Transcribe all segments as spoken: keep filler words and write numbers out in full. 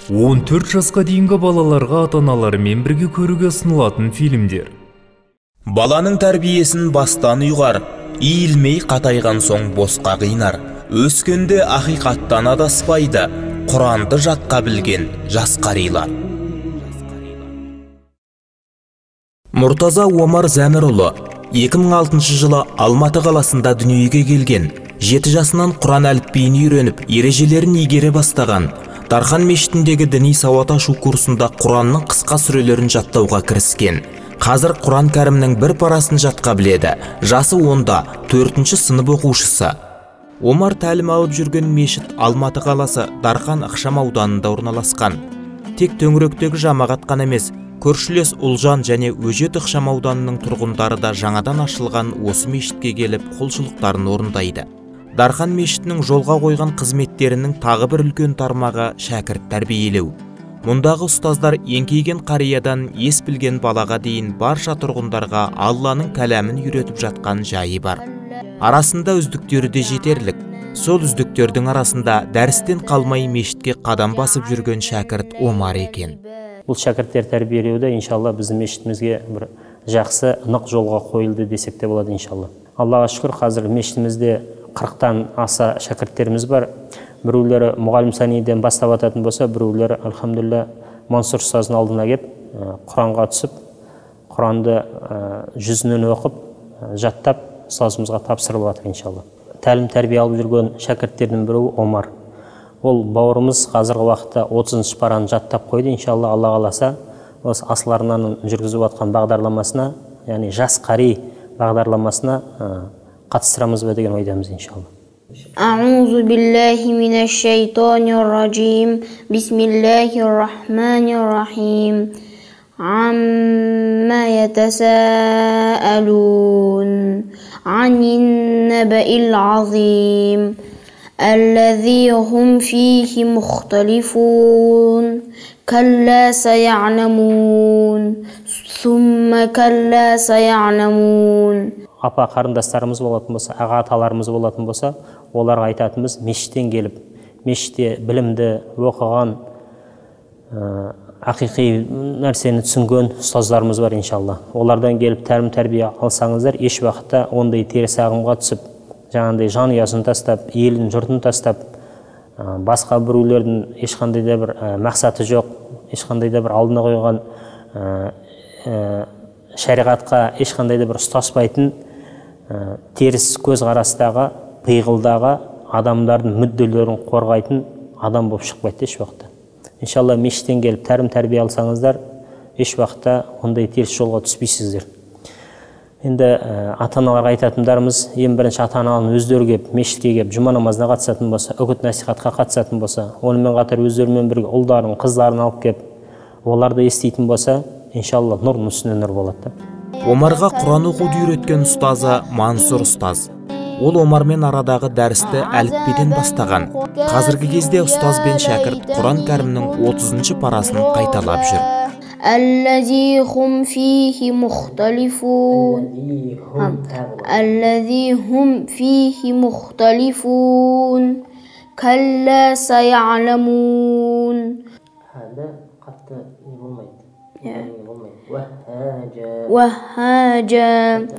он төрт жасқа дейінгі балаларға ата-аналарымен бірге көруге ұсынылатын фильмдер. Баланың тәрбиесін бастан ұйғар, иілмей қатайған соң босқа қинар. Өскенде ақиқаттан адаспайды, Құранды жатқа білген жас қарилар. Мұртаза Омар Зәмірұлы екі мың алтыншы жылы Алматы қаласында дүниеге келген. жеті жасынан Құран әліпбиін үйреніп, ережелерін игере бастаған. Дархан мешітіндегі діни сауат ашу курсында Құранның қысқа сүрелерін жаттауға кіріскен. Қазір Құран кәрімнің бір парасын жатқа біледі. Жасы онда, төртінші сынып оқушысы. Омар тәлім алып жүрген мешіт Алматы қаласы Дархан ықшам ауданында орналасқан. Тек төңіректегі жамағат қана емес, көршілес Ұлжан және Өжет ықшам ауданының тұрғындары да жаңадан ашылған осы мешітке келіп құлшылықтарын орындайды. Дархан мешітінің жолға қойған қызметтерінің тағы бір үлкен тармағы шәкірт тәрбиелеу. Мұндағы ұстаздар еңкейген қариядан ес білген балаға дейін барша тұрғындарға Алланың кәләмін үйретіп жатқан жайы бар. Арасында үздіктері де жетерлік. Сол үздіктердің арасында дәрістен қалмай мешітке қадам басып жүрген шәкірт Омар екен. Бұл шәкірттер тәрбиелеуді иншалла біздің мешітімізге бір жақсы нық жолға қойылды десек те болады иншалла. Аллаға шүкір, қазір мешітімізде қырықтан аса шәкірттеріміз бар. Біреулері мұғалім саниден бастап ататын болса, біреулері альхамдулилля Мансұр ұстаздың алдына келіп, Құранға түсіп, Құранды жүзінен оқып, жаттап, ұстазымызға тапсырылып жатыр иншалла. Тәлім тәрбие алып жүрген шәкірттердің біреуі Омар. Ол бауырымыз қазіргі уақытта отызыншы параны жаттап қойды иншалла, Алла қаласа. Осы Асыл арнаның жүргізіп жатқан бағдарламасына, яғни жас қари бағдарламасына қатыстырамыз ба деген ойдамыз иншалла. Аузу биллахи минаш шайтанир раджим. Бисмиллахир рахманир рахим. Амма ятасаалун анин набаил азим. الذي هم فيه مختلفون كلا سيعلمون ثم كلا سيعلمون. Апа қарындастарымыз болатын болса, аға аталарымыз болатын болса, оларға айтатымыз мешіттен келіп, мешітте білімді оқыған, ақиқи нәрсені түсінген ұстаздарымыз бар иншалла. Олардан келіп тәлім тәрбие алсаңыздар, еш уақытта ондай теріс ағымға түсіп, жаңағындай жанұясын тастап, елін жұртын тастап, басқа біреулердің ешқандай да бір мақсаты жоқ, ешқандай да бір алдына қойған шариғатқа ешқандай да бір ұстаспайтын теріс көзқарастағы, пиғылдағы адамдардың мүдделерін қорғайтын адам болып шықпайды еш уақытта. Иншалла мешіттен келіп тәлім тәрбие алсаңыздар, еш уақытта ондай теріс жолға түспейсіздер. Енді ата-аналарға айтатындарымыз, ең бірінші ата-ананың өздері келіп, мешітке келіп, жұма намазына қатысатын болса, үгіт насихатқа қатысатын болса, онымен қатар өздерімен бірге ұлдарын, қыздарын алып келіп, оларды еститін болса, иншалла нұрдың үстіне нұр болады. Омарға Құран оқуды үйреткен ұстазы Мансұр ұстаз. Ол Омармен арадағы дәрісті әліпбиден бастаған. Қазіргі кезде ұстаз бен шәкірт Құран кәрімнің отызыншы парасын қайталап жүр. الذي هم فيه مختلفون الذي هم فيه مختلفون كلا سيعلمون. هذا قد وهاجا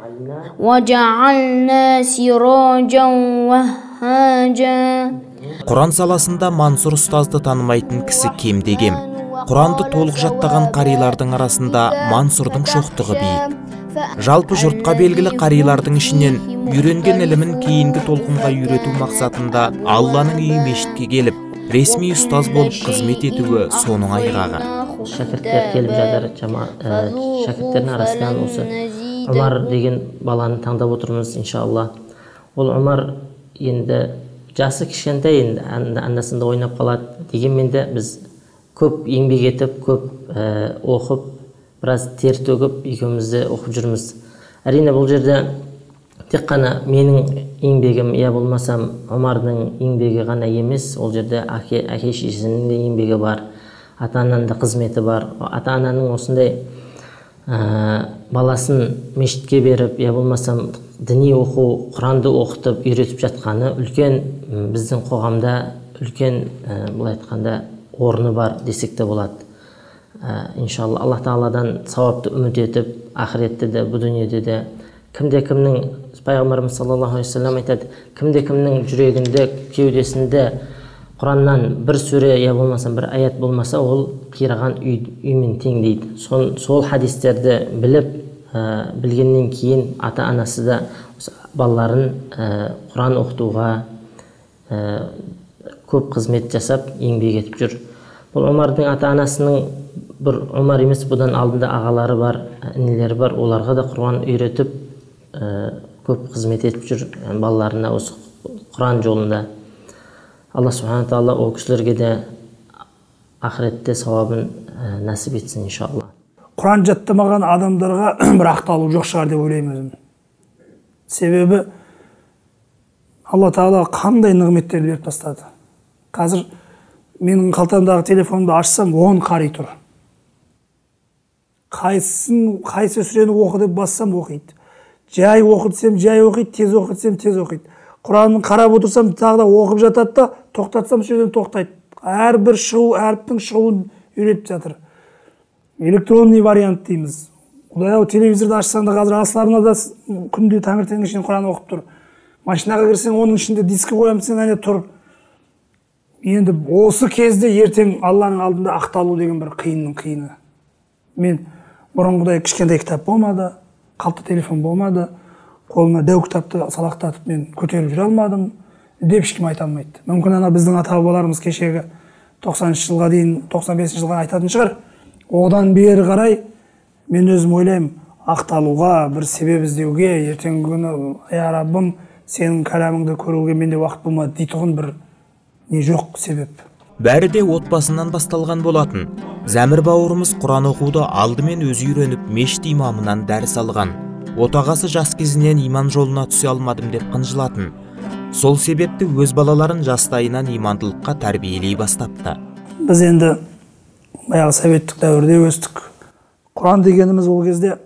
وجعلنا سراجا وهاجا. Құран саласында Мансұр ұстазды танымайтын кісі кемде кем. Құранды толық жаттаған қарилардың арасында Мансұрдың шоқтығы биік. Жалпы жұртқа белгілі қарилардың ішінен үйренген ілімін кейінгі толқынға үйрету мақсатында Алланың үйі мешітке келіп, ресми ұстаз болып қызмет етуі соның айғағы. Шәкірттер келіп жатыр, шәкірттердің арасынан осы Омар деген баланы таңдап отырмыз иншалла. Ол Омар енді жасы кішкентай, енді анда-санда ойнап қалады. Дегенмен де біз көп еңбек етіп, көп оқып, біраз тер төгіп, екеумізді оқып жүрміз. Әрине бұл жерде тек қана менің еңбегім, я болмасам Омардың еңбегі ғана емес, ол жерде әке-шешесінің де еңбегі бар, ата-ананың да қызметі бар. Ата-ананың осындай баласын мешітке беріп, я болмасам діни оқу, Құранды оқытып, үйретіп жатқаны үлкен біздің қоғамда үлкен, былай айтқанда, орны бар десек те болады. Иншалла Аллах Тағаладан сауапты үміт етіп, ақыретте де, бұл дүниеде де кімде кімнің, пайғамбарымыз саллаллаху алейхи уассалам айтады, кімде кімнің жүрегінде, кеудесінде Құраннан бір сүре я болмаса бір аят болмаса, ол қираған үймен тең дейді. Сол, сол хадистерді біліп, ә, білгеннен кейін ата-анасы да балаларын ә, Құран оқытуға ә, көп қызмет жасап, еңбек етіп жүр. Бұл Омардың ата-анасының бір Омар емес, бұдан алдында ағалары бар, інілері бар, оларға да Құран үйретіп, ә, көп қызмет етіп жүр балаларына осы Құран жолында. Алла субхана тағала ол кісілерге де ақыретте сауабын ә, нәсіп етсін иншалла. Құран жаттамаған адамдарға бір ақталу жоқ шығар деп ойлаймын өзім. Себебі Алла Тағала қандай нығметтерді беріп тастады. Қазір менің қалтамдағы телефонымды ашсам, он қари тұр. Қайсысын, қайсы сүрені оқы деп бассам оқиды. Жай оқы десем, жай оқиды, тез оқы десем, тез оқиды. Құранын қарап отырсам, тағы да оқып жатады да, тоқтатсам сөзден тоқтайды. Әрбір шығу, әріптің шығуын үйретіп жатыр. Электронный вариант дейміз. Құдай-ау, телевизорды ашсаң да қазір асларына да күнде таңертеңнен шейін Құран оқып тұр. Машинаға кірсең, оның ішінде дискі қоямын сен, әне тұр. Енді осы кезде ертең Алланың алдында ақталу деген бір қиынның қиыны. Мен бұрынғыдай кішкентай кітап болмады, қалта телефон болмады, қолына дәу кітапты салақтатып мен көтеріп жүре алмадым деп ешкім айта алмайды. Мүмкін ана біздің ата-бабаларымыз кешегі тоқсаныншы жылға дейін, тоқсан бесінші жылға айтатын шығар. Одан бері қарай мен өзім ойлаймын, ақталуға, бір себеп іздеуге, ертеңгі күні, я Раббым, сенің кәламыңды көруге менде уақыт болмады дейтұғын бір не жоқ себеп. Бәрі де отбасынан басталған болатын. Зәмір бауырымыз Құран оқуды алдымен өзі үйреніп, мешіт имамынан дәріс алған. Отағасы жас кезінен иман жолына түсе алмадым деп қынжылатын. Сол себепті өз балаларын жастайынан имандылыққа тәрбиелей бастапты. Біз енді баяғы советтік дәуірде өстік. Құран дегеніміз ол кезде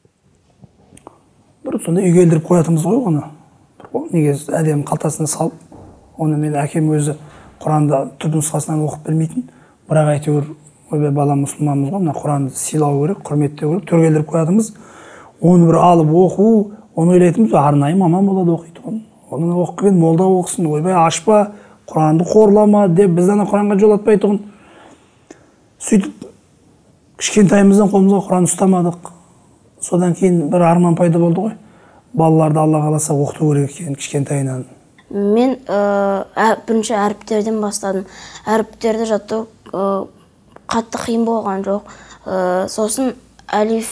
бір сонда үйге келдіріп қоятымыз ғой оны. Неге әдемі қалтасына салып, оны мен әкем өзі Құранды түпнұсқасынан оқып білмейтін, бірақ әйтеуір ойбай бала мұсылманмыз ғой, мына Құранды сыйлау керек, құрметтеу керек, төрге келдіріп қоятымыз. Оны бір алып оқу, оны ойлайтынбыз, арнайы маман болады оқиды оны. Оны оқып келген молда оқысын, ойбай ашпа, Құранды қорлама деп бізді ана Құранға жолатпайды тұғын. Сөйтіп кішкентайымыздан қолымызға Құран ұстамадық. Содан кейін бір арман пайда болды ғой. Балаларды Алла қаласа оқыту керек екен кішкентайынан. Мен бірінші әріптерден бастадым. Әріптерді жаттау қатты қиын болған жоқ. Сосын әлиф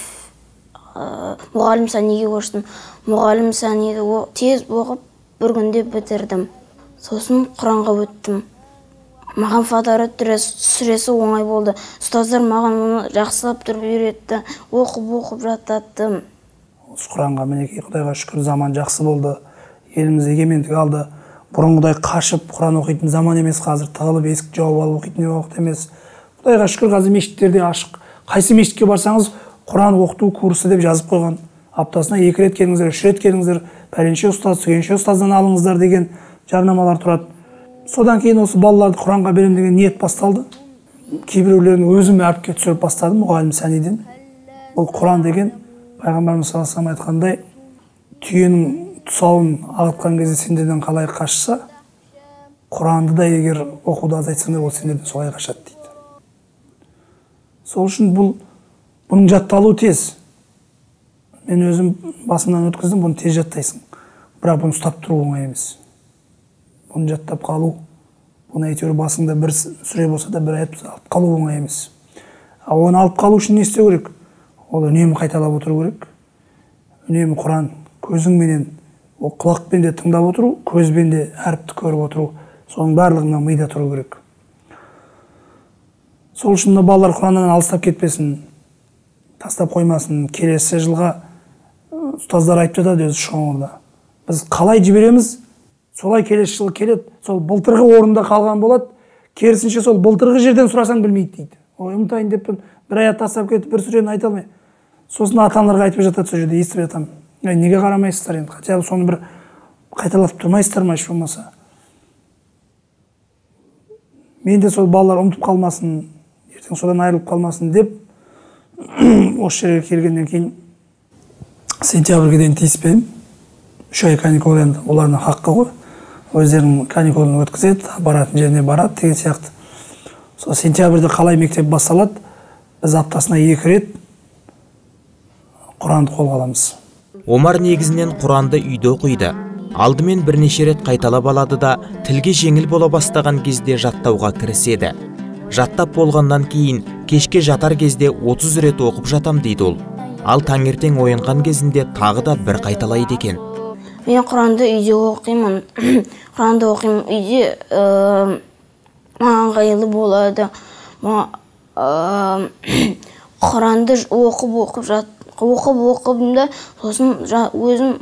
мұғалім сәниге көштім. Мұғалім сәниді тез оқып бір күнде бітірдім. Сосын Құранға өттім. Маған Фатарат сүресі оңай болды. Ұстаздар маған оны жақсылап тұрып үйретті. Оқып-оқып жаттаттым. Құранға мінекей Құдайға шүкір заман жақсы болды. Еліміз егемендік алды. Бұрынғыдай қашып Құран оқитын заман емес қазір. Тығылып есік жауып алып оқитын уақыт емес. Құдайға шүкір қазір мешіттерде ашық. Қайсы мешітке барсаңыз Құран оқыту курсы деп жазып қойған. Аптасына екі рет келіңіздер, үш рет келіңіздер, пәленше ұстаз, түгенше ұстаздан алыңыздар деген жарнамалар тұрады. Содан кейін осы балаларды Құранға берем деген ниет басталды. Кейбіреулерін өзім әріпке түсіріп бастадым мұғалім сәниден. Бұл Құран деген пайғамбарымыз саллаллаху алейхи ва саллям айтқандай, түйенің тұсауын ағытқан кезде сендерден қалай қашса, Құранды да егер оқуды азайтсаңдар, ол сендерден солай қашады дейді. Сол үшін бұл бұның жатталуы тез. Мен өзім басымнан өткіздім, бұны тез жаттайсың. Бірақ бұны ұстап тұру оңай емес. Бұны жаттап қалу, бұны әйтеуір басыңда бір сүре болса да бір аят алып қалу оңай емес. Ал оны алып қалу үшін не істеу керек? Ол үнемі қайталап отыру керек. Үнемі Құран көзіңменен, ол құлақпен де тыңдап отыру, көзбен де әріпті көріп отыру, соның барлығына мида тұру керек. Сол үшін балалар Құраннан алыстап кетпесін, тастап қоймасын. Келесі жылға ұстаздар айтып жатады өзі шоңырда. Біз қалай жібереміз, солай келесі жылы келеді. Сол былтырғы орында қалған болады. Керісінше сол былтырғы жерден сұрасаң білмейді дейді. Ой, ұмытайын деп бір аят тастап кетіп, бір сүрені айта алмай. Сосын ата-аналарға айтып жатады, сол жерде естіп жатамын. Неге қарамайсыздар енді? Хотя соны бір қайталап тұрмайсыздар ма, еш болмаса. мен де сол балалар ұмытып қалмасын, ертең содан айырылып қалмасын деп осы жерге келгеннен кейін сентябрьге дейін тиіспеймін. Үш ай каникул, енді олардың хаққы ғой. Өздерінің каникулын өткізеді, баратын жеріне барады деген сияқты. Сол сентябрьде қалай мектеп басталады, біз аптасына екі рет Құранды қолға аламыз. Омар негізінен Құранды үйде оқиды. Алдымен бірнеше рет қайталап алады да, тілге жеңіл бола бастаған кезде жаттауға кіріседі. Жаттап болғаннан кейін кешке жатар кезде отыз рет оқып жатам дейді ол. Ал таңертең оянған кезінде тағы да бір қайталайды екен. Мен Құранды үйде оқимын. Құранды оқимын үйде, маған ыңғайлы болады. Құранды оқып оқып жат оқып оқып да сосын өзім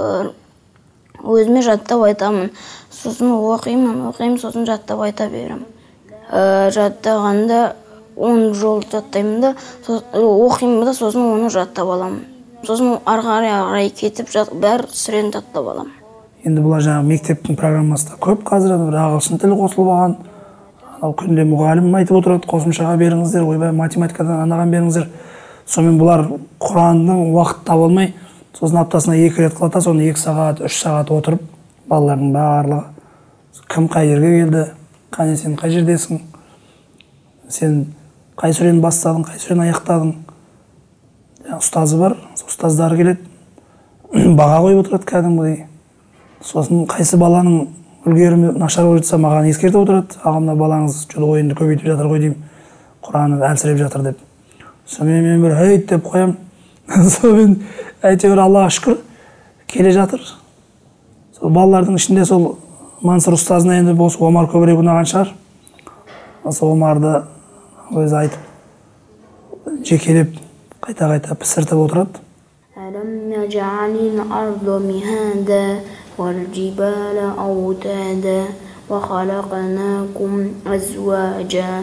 өзіме жаттап айтамын. Сосын оқимын, оқимын, сосын жаттап айта беремін. Жаттағанда он жол жаттаймын да, оқимын да, сосын оны жаттап аламын. Сосын ары қарай кетіп бәрі сүрені жаттап аламын. Енді бұлар жаңағы мектептің программасында көп қазір ағылшын тілі қосылып алған. Ал күнде мұғалім айтып отырады, қосымшаға беріңіздер, ойбай математикадан анаған беріңіздер. Сонымен бұлар Құранның уақыт таба алмай, сосын аптасына екі рет қылата, соны екі сағат, үш сағат отырып, балалардың барлығы кім қай жерге келді, қане сен қай жердесің, сен қай сүрені бастадың, қай сүрені аяқтадың. Ұстазы бар, ұстаздары келеді, баға қойып отырады кәдімгідей. Сосын қайсы баланың үлгерімі нашар болып жатса маған ескертіп отырады, ағамда балаңыз жүр ойынды көбейтіп жатыр ғой деймін, Құраны әлсіреп жатыр деп. Сонымен мен бір әйт деп қоям. Сонымен әйтеуір Аллаға шүкір келе жатыр. Сол балалардың ішінде сол Мансұр ұстазына енді осы Омар көбірек ұнаған шығар. Сол Омарды өзі айтып, жекелеп, қайта-қайта пісіртіп отырады. ألم نجعل الأرض مهادا والجبال أوتادا وخلقناكم أزواجا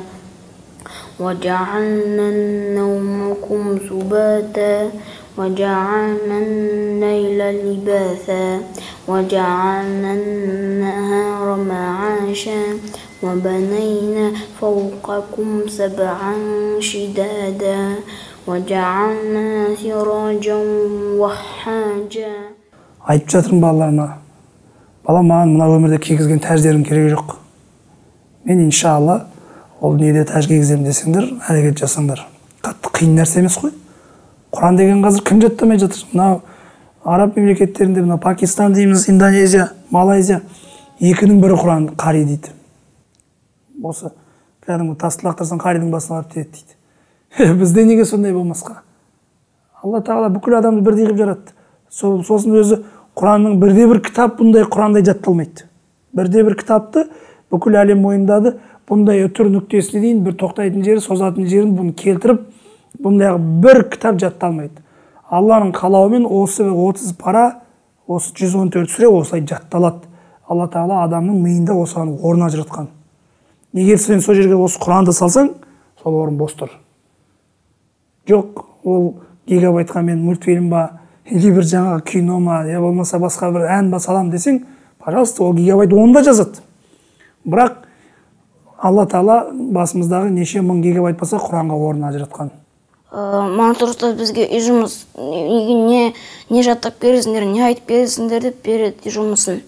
وجعلنا نومكم سباتا وجعلنا الليل لباثا وجعلنا النهار معاشا وبنينا فوقكم سبعا شدادا وجعلنا سراجا وهاجا. Айтып жатырмын балаларыма, бала маған мына өмірде кигізген тәждерім керегі жоқ. Мен иншалла ол дүниеде тәж кигіземін десеңдер, әрекет жасаңдар. Қатты қиын нәрсе емес қой. Құран деген қазір кім жаттамай жатыр? Мына араб мемлекеттерінде, мына Пакистан дейміз, Индонезия, Малайзия, екінің бірі Құран қари дейді. Осы кәдімгі тасты лақтырсаң қаридің басына барып тиеді дейді. Бізде неге сондай болмасқа? Алла тағала бүкіл адамды бірдей қылып жаратты. Сосын өзі Құранның бірде бір кітап бұндай Құрандай жатталмайды. Бірде бір кітапты бүкіл әлем мойындады. Бұндай үтір нүктесіне дейін бір тоқтайтын жері, созатын жерін бұны келтіріп, бұндай бір кітап жатталмайды. Алланың қалауымен осы отыз пара, осы жүз он төрт сүре осылай жатталады. Алла тағала адамның миында осыған орын ажыратқан. Егер сен сол жерге осы Құранды салсаң, сол орын бос тұр. Жоқ, ол гигабайтқа мен мультфильм ба, или бір жаңағы кино ма, я болмаса басқа бір ән ба салам десең, пожалуйста, ол гигабайт онда жазады. Бірақ Алла тағала басымыздағы неше мың гигабайт болса Құранға орын ажыратқан. Мансұр ұстаз бізге үй жұмыс, не не жаттап бересіңдер, не айтып бересіңдер деп береді жұмысын.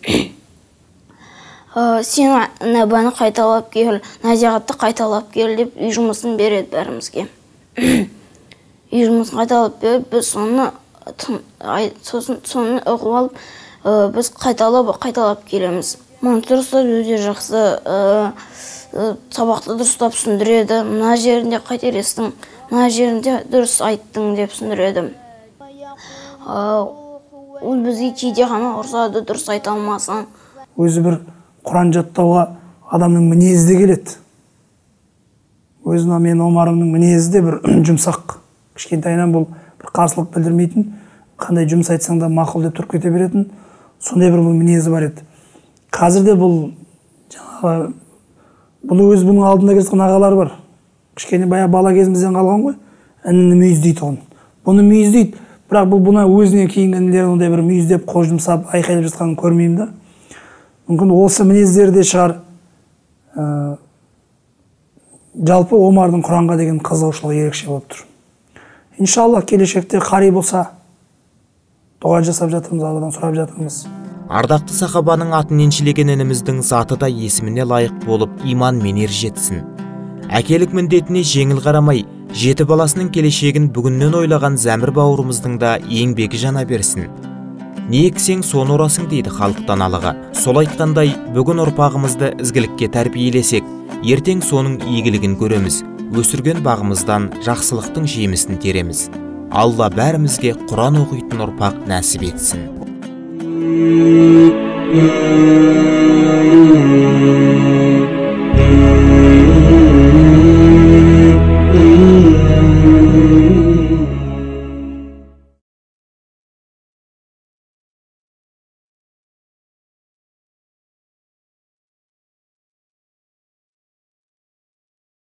Сен нәбәні қайталап кел, назиғатты қайталап кел деп үй жұмысын береді бәрімізге. Үй жұмысын қайталап беріп, біз соны соны оқып алып, біз қайталап қайталап келеміз. Мансұр ұстаз өте жақсы сабақты дұрыстап түсіндіреді. Мына жерінде қателестің, мына жерінде дұрыс айттың деп түсіндіреді. Ол бізге кейде ғана ұрсады, дұрыс айта алмасаң. Өзі бір Құран жаттауға адамның мінезі де келеді. Өзіне мен Омарымның мінезі де бір жұмсақ. Кішкентайынан бұл бір қарсылық білдірмейтін, қандай жұмыс айтсаң да мақұл деп тұрып кете беретін, сондай бір мінезі бар еді. Қазірде бұл жаңағы бұны өз бұның алдында келген ағалары бар. Кішкене бая бала кезімізден қалған ғой, ініні мүйіздейді оған. Бұны мүйіздейді, бірақ бұл бұна өзінен кейінгі інілері ондай бір мүйіздеп, қол жұмсап, айқайлап жатқанын көрмеймін да. Мүмкін осы мінездері де шығар. жалпы Омардың Құранға деген қызығушылығы ерекше болып тұр. Иншалла келешекте қари болса дұға жасап жатырмыз, Алладан сұрап жатырмыз. Ардақты сахабаның атын еншілеген ініміздің заты да есіміне лайық болып иманмен ержетсін. Әкелік міндетіне жеңіл қарамай, жеті баласының келешегін бүгіннен ойлаған Зәмір бауырымыздың да еңбегі жана берсін. Неексең соны орасың дейді халықтан алыға. Сол айтқандай, бүгін ұрпағымызды ізгілікке тәрбиелесек, ертең соның игілігін көреміз. Өсірген бағымыздан жақсылықтың жемісін тереміз. Алла бәрімізге Құран оқитын ұрпақ нәсіп етсін.